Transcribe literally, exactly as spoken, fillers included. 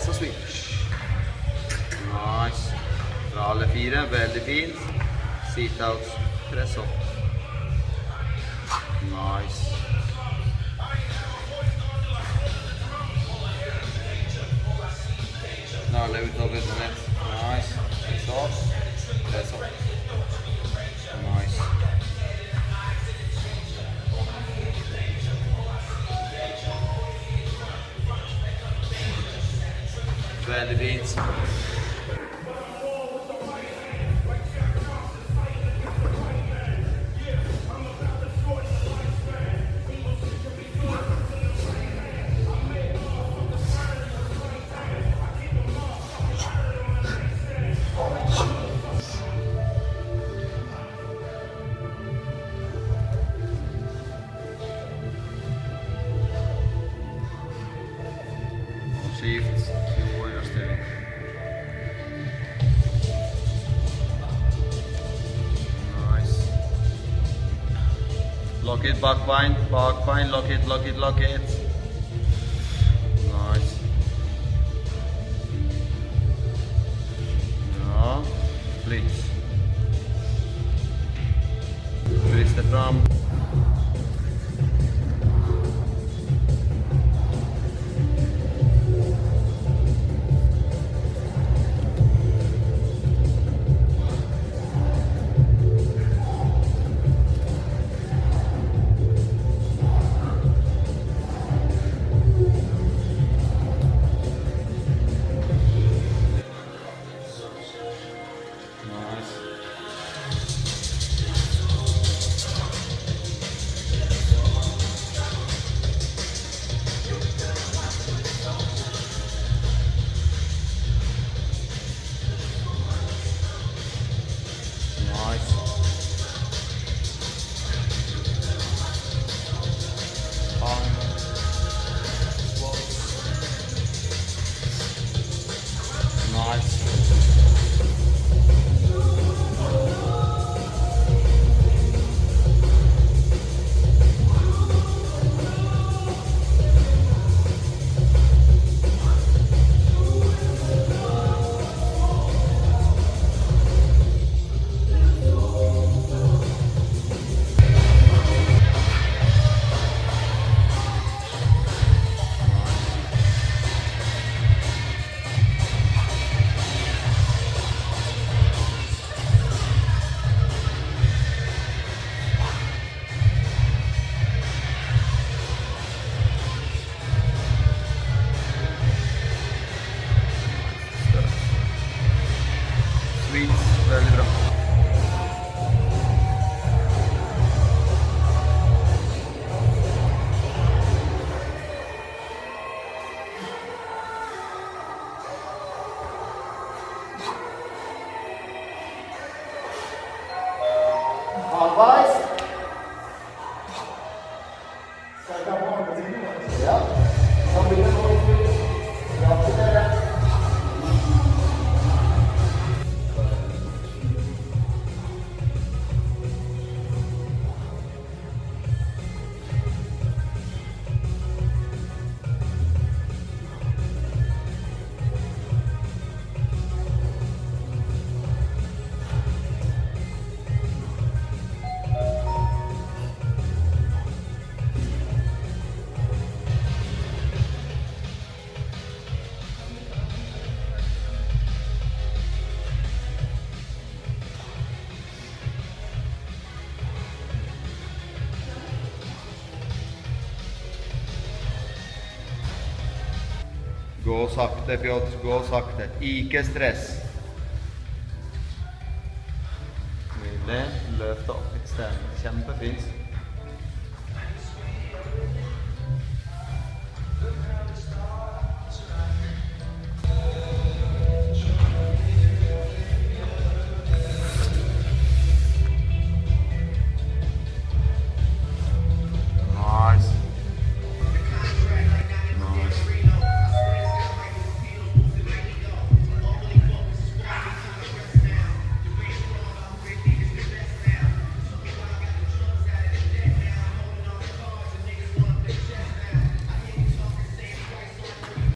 press og switch. Nice. Dra alle fire, veldig fint. Sit out, press opp. Nice. Nalle utover på nett. Nice. Press opp, press opp. Nice. Veldig fint. Shift to warrior steering. Nice. Lock it, back bind, back bind, lock it, lock it, lock it. Nice. Ja, flytt. Vrist det fram. Veldig bra. Halvveis. Sterk av på andre siden. Ja. Så blir det noe bra til dere. Gå sakte, Piotr, gå sakte. Ikke stress. Nydelig. Løft opp ekstremt. Kjempefint.